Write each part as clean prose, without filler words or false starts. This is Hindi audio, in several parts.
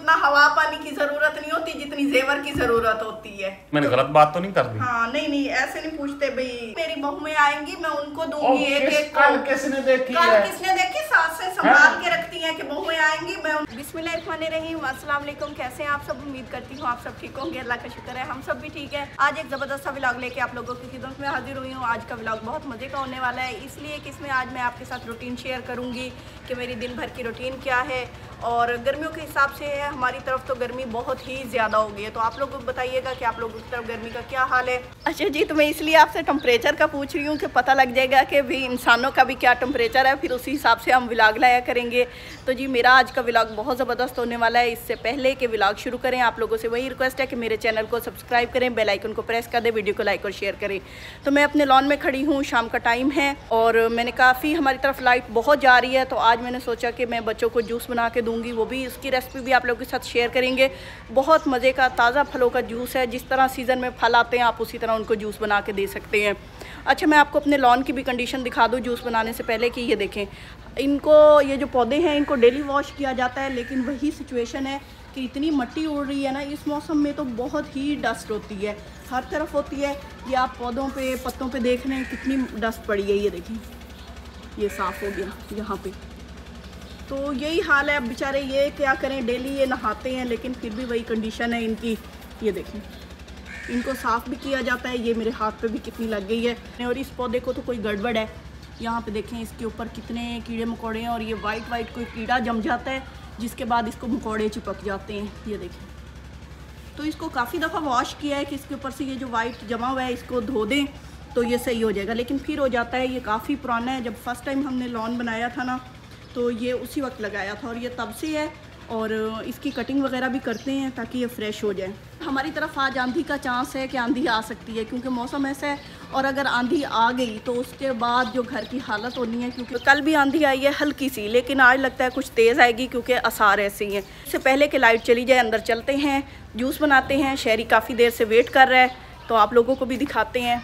इतना हवा पानी की जरूरत नहीं होती जितनी जेवर की जरूरत होती है। मैंने गलत बात तो नहीं कर दी? हाँ नहीं ऐसे नहीं पूछते भाई। मेरी बहुएं आएंगी मैं उनको दूंगी एक कल किसने देखी है? किसने देखी? सास से संभाल के रखती हैं कि बहुएं आएंगी मैं। बिस्मिल्लाहिर्रहमानिर्रहीम, अस्सलाम वालेकुम। कैसे हैं आप सब? उम्मीद करती हूँ आप सब ठीक होंगे, अल्लाह का शुक्र है हम सब भी ठीक है। आज एक जबरदस्त सा व्लॉग लेके आप लोगों की खिदमत में हाजिर हुई हूँ। आज का व्लॉग बहुत मजे का होने वाला है, इसलिए कि इसमें आज मैं आपके साथ रूटीन शेयर करूँगी कि मेरी दिन भर की रूटीन क्या है। और गर्मियों के हिसाब से हमारी तरफ तो गर्मी बहुत ही ज़्यादा हो गई है, तो आप लोग बताइएगा कि आप लोगों की तरफ गर्मी का क्या हाल है। अच्छा जी, तो मैं इसलिए आपसे टेम्परेचर का पूछ रही हूँ कि पता लग जाएगा कि भी इंसानों का भी क्या टेम्परेचर है, फिर उसी हिसाब से हम व्लॉग लाया करेंगे। तो जी मेरा आज का व्लॉग बहुत ज़बरदस्त होने वाला है। इससे पहले कि व्लॉग शुरू करें आप लोगों से वही रिक्वेस्ट है कि मेरे चैनल को सब्सक्राइब करें, बेल आइकन को प्रेस कर दें, वीडियो को लाइक और शेयर करें। तो मैं अपने लॉन में खड़ी हूँ, शाम का टाइम है और मैंने काफ़ी हमारी तरफ लाइट बहुत जा रही है, तो आज मैंने सोचा कि मैं बच्चों को जूस बना के दूँगी, वो भी उसकी रेसिपी भी आप लोगों के साथ शेयर करेंगे। बहुत मज़े का ताज़ा फलों का जूस है, जिस तरह सीज़न में फल आते हैं आप उसी तरह उनको जूस बना के दे सकते हैं। अच्छा, मैं आपको अपने लॉन की भी कंडीशन दिखा दूँ जूस बनाने से पहले कि ये देखें, इनको ये जो पौधे हैं इनको डेली वॉश किया जाता है, लेकिन वही सिचुएशन है कि इतनी मिट्टी उड़ रही है ना इस मौसम में, तो बहुत ही डस्ट होती है, हर तरफ होती है। ये आप पौधों पे पत्तों पे देख रहे हैं कितनी डस्ट पड़ी है, ये देखें ये साफ़ हो गया यहाँ पे। तो यही हाल है, अब बेचारे ये क्या करें, डेली ये नहाते हैं लेकिन फिर भी वही कंडीशन है इनकी। ये देखें इनको साफ़ भी किया जाता है, ये मेरे हाथ पे भी कितनी लग गई है। और इस पौधे को तो कोई गड़बड़ है, यहाँ पे देखें इसके ऊपर कितने कीड़े मकोड़े हैं और ये वाइट कोई कीड़ा जम जाता है जिसके बाद इसको मकोड़े चिपक जाते हैं। ये देखें, तो इसको काफ़ी दफ़ा वॉश किया है कि इसके ऊपर से ये जो वाइट जमा हुआ है इसको धो दें तो ये सही हो जाएगा, लेकिन फिर हो जाता है। ये काफ़ी पुराना है, जब फर्स्ट टाइम हमने लॉन बनाया था ना तो ये उसी वक्त लगाया था और ये तब से है, और इसकी कटिंग वगैरह भी करते हैं ताकि ये फ्रेश हो जाए। हमारी तरफ आज आंधी का चांस है कि आंधी आ सकती है क्योंकि मौसम ऐसा है, और अगर आंधी आ गई तो उसके बाद जो घर की हालत होनी है, क्योंकि कल भी आंधी आई है हल्की सी, लेकिन आज लगता है कुछ तेज़ आएगी क्योंकि आसार ऐसे ही हैं। इससे पहले कि लाइट चली जाए अंदर चलते हैं, जूस बनाते हैं। शहरी काफ़ी देर से वेट कर रहा है तो आप लोगों को भी दिखाते हैं।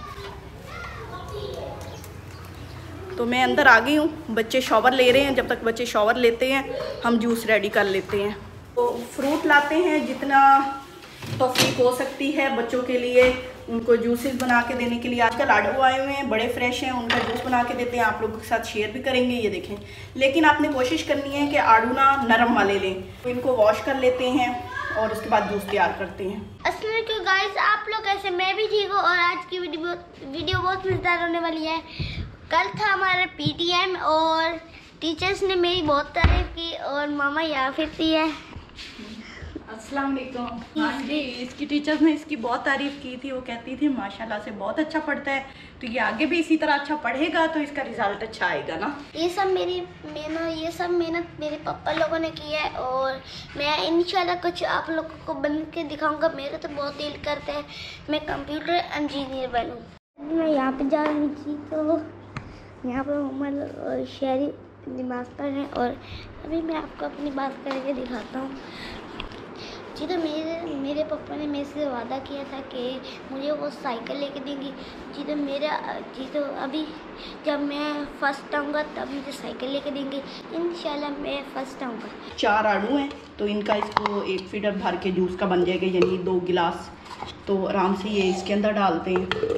तो मैं अंदर आ गई हूँ, बच्चे शॉवर ले रहे हैं, जब तक बच्चे शॉवर लेते हैं हम जूस रेडी कर लेते हैं। तो फ्रूट लाते हैं जितना तौफीक हो सकती है बच्चों के लिए, उनको जूसेस बना के देने के लिए। आजकल आड़ू आए हुए हैं बड़े फ्रेश हैं, उनका जूस बना के देते हैं, आप लोगों के साथ शेयर भी करेंगे। ये देखें, लेकिन आपने कोशिश करनी है कि आड़ू ना नरम वाले लें। तो इनको वॉश कर लेते हैं और उसके बाद जूस तैयार करते हैं। अस्सलाम वालेकुम गाइस, आप लोग कैसे? मैं भी ठीक हूँ और आज की वीडियो बहुत मज़ेदार होने वाली है। कल था हमारा पीटीएम और टीचर्स ने मेरी बहुत तारीफ की और मामा यहाँ फिरती है। अस्सलाम वालेकुम। हाँ जी, इसकी टीचर्स ने इसकी बहुत तारीफ़ की थी, वो कहती थी माशाल्लाह से बहुत अच्छा पढ़ता है, तो ये आगे भी इसी तरह अच्छा पढ़ेगा तो इसका रिजल्ट अच्छा आएगा ना। ये सब मेहनत मेरे पापा लोगों ने की है और मैं इंशाल्लाह कुछ आप लोगों को बन के दिखाऊंगा। मेरे तो बहुत दिल करता है मैं कंप्यूटर इंजीनियर बनूँ। मैं यहाँ पे जा रही थी तो यहाँ पर उमर और शहरी नमाज पढ़ रहे हैं और अभी मैं आपको अपनी बात करके दिखाता हूँ जी। तो मेरे पापा ने मेरे से वादा किया था कि मुझे वो साइकिल लेके देंगी जी। तो अभी जब मैं फर्स्ट आऊँगा तब मुझे साइकिल लेके देंगे, इंशाल्लाह मैं फर्स्ट आऊँगा। 4 आड़ू हैं तो इनका इसको 1 फीडर भर के जूस का बन जाएगा, यानी 2 गिलास। तो आराम से ये इसके अंदर डालते हैं,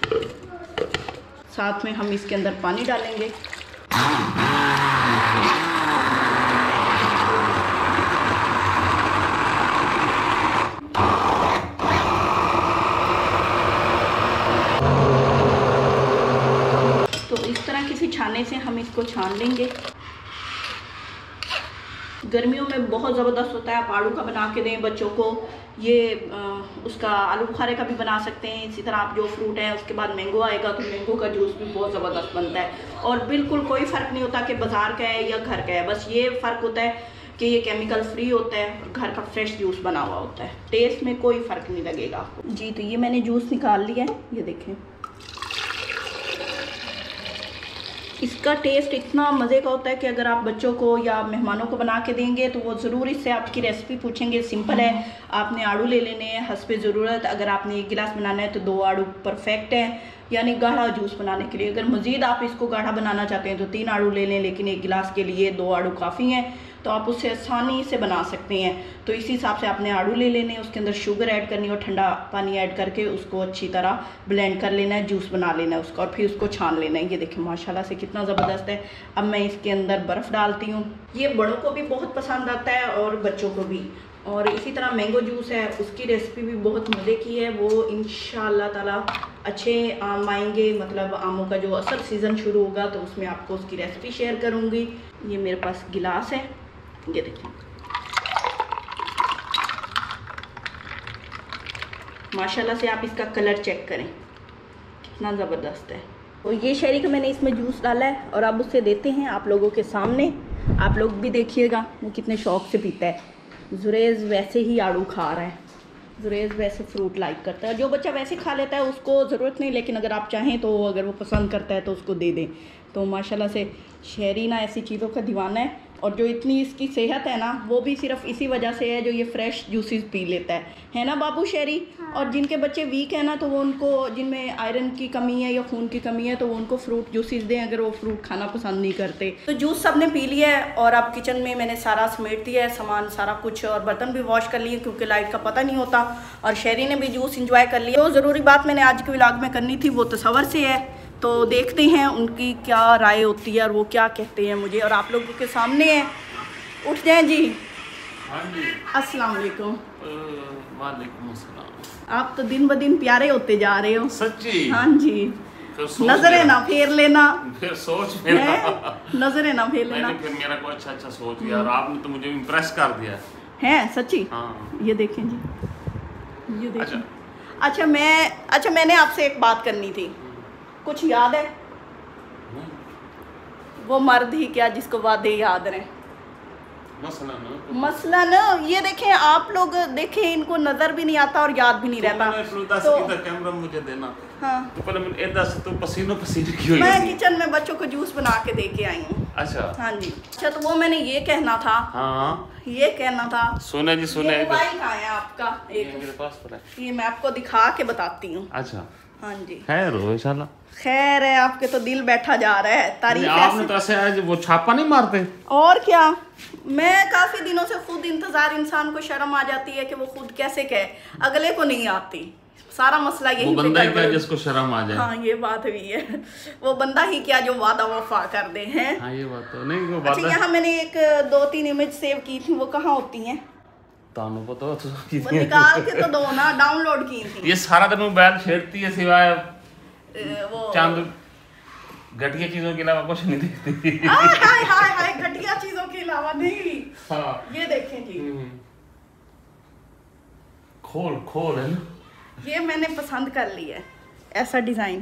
साथ में हम इसके अंदर पानी डालेंगे। तो इस तरह किसी छाने से हम इसको छान लेंगे। गर्मियों में बहुत ज़बरदस्त होता है, आप आलू का बना के दें बच्चों को, ये उसका आलू बुखारे का भी बना सकते हैं। इसी तरह आप जो फ्रूट है उसके बाद मैंगो आएगा तो मैंगो का जूस भी बहुत ज़बरदस्त बनता है और बिल्कुल कोई फ़र्क नहीं होता कि बाज़ार का है या घर का है, बस ये फ़र्क होता है कि ये केमिकल फ्री होता है और घर का फ्रेश जूस बना हुआ होता है। टेस्ट में कोई फ़र्क नहीं लगेगा आपको जी। तो ये मैंने जूस निकाल लिया है, ये देखें इसका टेस्ट इतना मज़े का होता है कि अगर आप बच्चों को या मेहमानों को बना के देंगे तो वो ज़रूर इससे आपकी रेसिपी पूछेंगे। सिंपल है, आपने आड़ू ले लेने हैं हस्बे ज़रूरत। अगर आपने 1 गिलास बनाना है तो 2 आड़ू परफेक्ट है, यानी गाढ़ा जूस बनाने के लिए। अगर मज़ीद आप इसको गाढ़ा बनाना चाहते हैं तो 3 आड़ू ले लें, लेकिन 1 गिलास के लिए 2 आड़ू काफ़ी हैं। तो आप उससे आसानी से बना सकते हैं। तो इसी हिसाब से आपने आड़ू ले लेने, उसके अंदर शुगर ऐड करनी और ठंडा पानी ऐड करके उसको अच्छी तरह ब्लेंड कर लेना है, जूस बना लेना है उसका, और फिर उसको छान लेना है। ये देखिए माशाल्लाह से कितना ज़बरदस्त है। अब मैं इसके अंदर बर्फ़ डालती हूँ। ये बड़ों को भी बहुत पसंद आता है और बच्चों को भी। और इसी तरह मैंगो जूस है, उसकी रेसिपी भी बहुत मज़े की है, वो इंशाअल्लाह ताला अच्छे आम आएंगे, मतलब आमों का जो असल सीज़न शुरू होगा तो उसमें आपको उसकी रेसिपी शेयर करूँगी। ये मेरे पास गिलास है, ये देखिए माशाल्लाह से। आप इसका कलर चेक करें कितना ज़बरदस्त है। तो ये शहरी का मैंने इसमें जूस डाला है और अब उससे देते हैं आप लोगों के सामने। आप लोग भी देखिएगा वो कितने शौक़ से पीता है। जुरेज़ वैसे ही आड़ू खा रहा है, जुरेज़ वैसे फ्रूट लाइक करता है। जो बच्चा वैसे खा लेता है उसको ज़रूरत नहीं, लेकिन अगर आप चाहें तो अगर वो पसंद करता है तो उसको दे दें। तो माशाल्लाह से शहरी ना ऐसी चीज़ों का दीवाना है, और जो इतनी इसकी सेहत है ना वो भी सिर्फ इसी वजह से है जो ये फ्रेश जूसेस पी लेता है ना बाबू शहरी। और जिनके बच्चे वीक है ना तो वो उनको, जिनमें आयरन की कमी है या खून की कमी है, तो वो उनको फ्रूट जूसेस दें अगर वो फ्रूट खाना पसंद नहीं करते। तो जूस सब ने पी लिया है और अब किचन में मैंने सारा समेट दिया है सामान सारा कुछ, और बर्तन भी वॉश कर लिए क्योंकि लाइट का पता नहीं होता। और शहरी ने भी जूस इंजॉय कर लिया। तो ज़रूरी बात मैंने आज के व्लॉग में करनी थी वो तसव्वुर से है, तो देखते हैं उनकी क्या राय होती है और वो क्या कहते हैं मुझे। और आप लोगों के सामने है, उठ जाएं जी। हाँ जी। अस्सलाम वालेकुम। वालेकुम अस्सलाम। आप तो दिन ब दिन प्यारे होते जा रहे हो। सच्ची? हाँ जी। नजरें ना फेर लेना, फिर सोच मेरा नजरें ना फेर लेना। फिर मेरा को अच्छा सोच यार, आपने तो मुझे इम्प्रेस कर दिया है सच्ची। हाँ। ये देखें जी, ये देखें। अच्छा मैंने आपसे एक बात करनी थी, कुछ याद है? वो मर्द ही क्या जिसको वादे याद रहे। मसलन ये देखें, आप लोग देखें इनको नजर भी नहीं आता और याद भी नहीं रहता। तो कैमरा मुझे देना। हाँ। तो पसीनो पसीने क्यों? मैं किचन में बच्चों को जूस बना के दे के आई हूँ। अच्छा। हाँ जी। अच्छा तो वो मैंने ये कहना था। हाँ। ये कहना था। सुने जी सुने। मोबाइल कहाँ है आपका? एक मेरे पास पड़ा है। ये मैं आपको दिखा के बताती हूँ। अच्छा। हाँ जी। खैर हो इंशाल्लाह। खैर है, आपके तो दिल बैठा जा रहा है। तारीफ आपने तो ऐसे आज वो छापा नहीं मारते? और क्या, मैं काफी दिनों से खुद इंतजार, इंसान को शर्म आ जाती है कि वो खुद कैसे कहे, अगले को नहीं आती। सारा मसला यही वो बंदा ही क्या जिसको शर्म आ जाए। हाँ ये बात भी है, वो बंदा ही क्या जो वादा वफा कर दे हैं। हाँ ये बात तो नहीं। वो बात अच्छा यहाँ मैंने एक 2-3 इमेज सेव की थी, वो कहाँ होती हैं? तो निकाल के तो दो ना, डाउनलोड की थी। ये सारा दिन मोबाइल छेड़ती है, सिवाय वो चांद घटिया चीजों के अलावा कुछ नहीं देखती। हाय हाय हाय, घटिया चीजों के अलावा नहीं। हाँ। ये देखें जी, खोल है ना, ये मैंने पसंद कर लिया है ऐसा डिजाइन।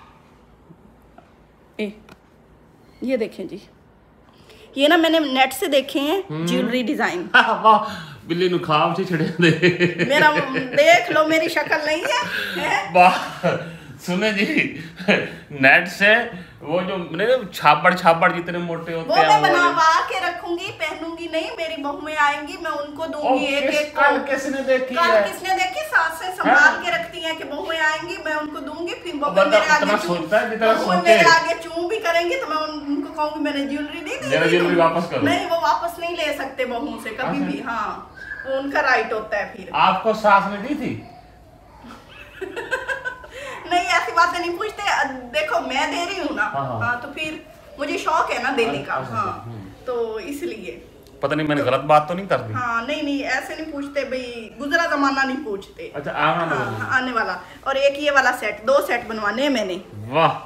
ये देखें जी, ये ना मैंने नेट से देखे हैं ज्वेलरी डिजाइन। वाह, बिल्ली नु खाब से छड़े दे। मेरा देख लो, मेरी शक्ल नहीं है? वाह सुने जी, नेट से वो जो छापड़ जितने मोटे होते हैं वो मैं बनवा के रखूंगी, पहनूंगी नहीं, मेरी बहुएं आएंगी मैं उनको दूंगी एक कल किसने देखी है? किसने देखी? सास से संभाल के रखती हैं कि बहुएं आएंगी मैं उनको दूंगी, फिर बहुएं मेरे आगे चूं भी करेंगी तो मैं उनको कहूंगी मैंने ज्वेलरी नहीं दी, ज्वेलरी वापस करो। नहीं वो वापस नहीं ले सकते बहुओं से कभी भी। हाँ वो उनका राइट होता है। फिर आपको सास ने दी थी? नहीं ऐसी बातें नहीं पूछते, देखो मैं दे रही हूँ ना। हाँ तो फिर मुझे शौक है ना देने का। हाँ तो इसलिए पता नहीं मैंने गलत बात तो नहीं कर दी। हाँ नहीं ऐसे नहीं पूछते भाई, गुजरा जमाना नहीं पूछते। अच्छा आने वाला। और एक ये वाला सेट, 2 सेट बनवाने हैं मैंने। वाह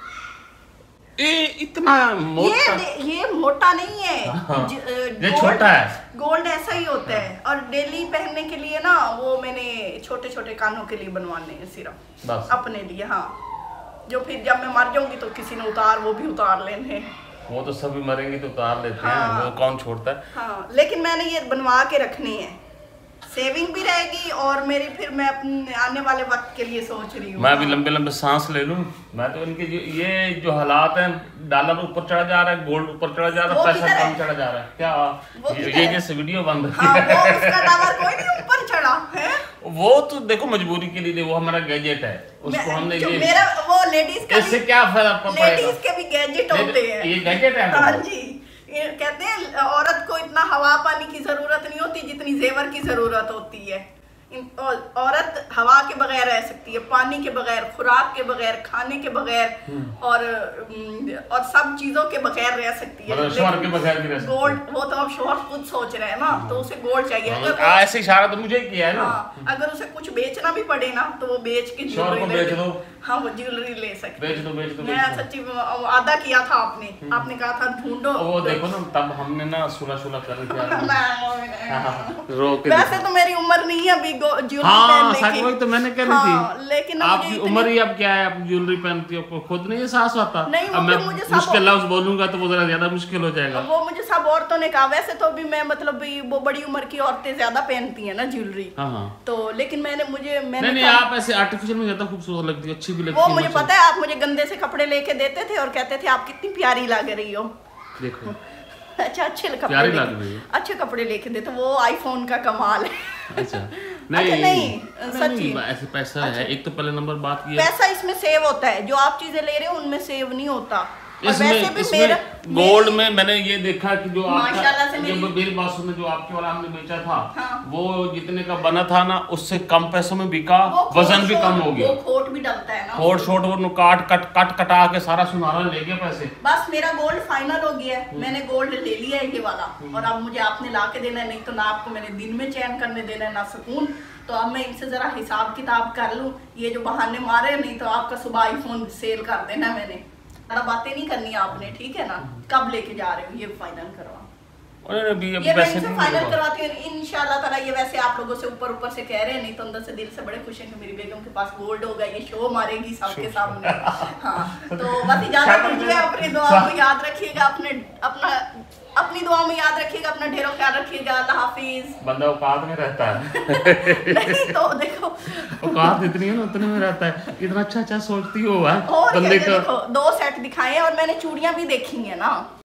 इतना मोटा? ये मोटा नहीं है। ये छोटा है। गोल्ड ऐसा ही होता है, और डेली पहनने के लिए ना वो मैंने छोटे छोटे कानों के लिए बनवाने हैं सिर्फ अपने लिए। हाँ जो फिर जब मैं मर जाऊंगी तो किसी ने वो भी उतार लेने। वो तो सभी मरेंगे तो उतार लेते हैं। वो कौन छोड़ता है। हाँ लेकिन मैंने ये बनवा के रखने हैं, सेविंग भी रहेगी और मेरी फिर मैं अपने आने वाले वक्त के लिए सोच रही हूँ। मैं भी लंबे लंबे सांस ले लूं। मैं तो इनके ये जो हालात हैं, डॉलर ऊपर चढ़ा जा रहा है, गोल्ड ऊपर चढ़ा जा रहा है, पैसा कम चढ़ा जा रहा है। क्या ये जैसे वीडियो बंद हाँ, वो उसका डॉलर कोई नहीं ऊपर चढ़ा है। वो तो देखो मजबूरी के लिए, वो हमारा गैजेट है, उसको हमने ये मेरा वो लेडीज का इससे क्या फर्क पड़ेगा? लेडीज के भी गैजेट होते हैं। ये गैजेट है। हाँ जी, कहते हैं औरत को इतना हवा पानी की जरूरत नहीं होती जितनी जेवर की जरूरत होती है। औरत हवा के बगैर रह सकती है, पानी के बगैर, खुराक के बगैर, खाने के बगैर और सब चीजों के बगैर रह सकती है। शोहर के बगैर भी रह सकती है। गोल्ड वो तो अब शोहर खुद सोच रहे हैं ना, तो उसे गोल्ड चाहिए। अगर ऐसे इशारा तो मुझे किया है ना। अगर उसे कुछ बेचना भी पड़े ना तो वो बेच के बेच दो। हाँ वो ज्वेलरी ले सकते। बेच दो। मैं सच्ची आधा किया था आपने कहा था ढूंढो। वो देखो ना तब हमने ना सुला कर वैसे तो मेरी उम्र नहीं है अभी ज्वेलरी पहनने की। तो मैंने कह रही थी लेकिन आपकी उम्र ही अब क्या है, आप ज्वेलरी पहनती हो, खुद नहीं एहसास होता। अब मैं मुश्किल लफ्ज बोलूंगा तो वो जरा ज्यादा मुश्किल हो जाएगा। वो मुझे सब औरतों ने कहा। वैसे तो भी मैं मतलब वो बड़ी उम्र की औरतें ज्यादा पहनती है ना ज्वेलरी। तो लेकिन मैंने नहीं आप ऐसे आर्टिफिशियल में ज्यादा खूबसूरत लगती है, अच्छी भी लगती है। वो मुझे पता है, आप मुझे गंदे से कपड़े लेके देते थे और कहते थे आप कितनी प्यारी लग रही हो। देखो अच्छा अच्छे कपड़े लेके दे, तो वो आईफोन का कमाल है। अच्छा नहीं सच्ची ऐसे पैसा है। एक तो पहले नंबर बात की पैसा इसमें सेव होता है, जो आप चीजें ले रहे हो उनमें सेव नहीं होता। इसमें गोल्ड में मैंने ये देखा कि जो माशाल्लाह से मेरी बात सुनो, जो आपके वाला हमने बेचा था वो जितने का बना था ना उससे कम पैसों में बिका, वजन भी कम हो गया। वो खोट भी डलता है ना, खोट शोट वो कटा के सारा सुनारा ले गया पैसे। बस मेरा गोल्ड फाइनल हो गया है, मैंने गोल्ड ले लिया है ये वाला। और अब मुझे आपने ला के देना है, नहीं तो ना आपको मैंने दिन में चैन करने देना है ना सुकून। तो अब मैं इनसे जरा हिसाब किताब कर लूं, ये जो बहाने मारे, नहीं तो आपका सुबह आईफोन सेल कर देना। मैंने बातें नहीं करनी आपने, ठीक है ना। कब लेके जा रहे हो ये फाइनल करवा। ये मैं इनसे फाइनल करवाती हूँ इंशाल्लाह ताला। ये वैसे आप लोगों से ऊपर से कह रहे हैं, नहीं तो अंदर से दिल से बड़े खुश हैं कि मेरी बेगम के पास गोल्ड होगा, ये शो मारेगी सबके सामने। हाँ तो बस इजाजत दीजिए, अपनी दुआ में याद रखिएगा, अपनी दुआ में याद रखिएगा, अपना ढेरों ख्याल रखिएगा। अल्लाह हाफिज। बंदा औकात में रहता है। नहीं तो देखो औकात इतनी है ना, उतने में रहता है। इतना अच्छा सोचती हो और देखो 2 सेट दिखाए और मैंने चूड़ियां भी देखी है ना।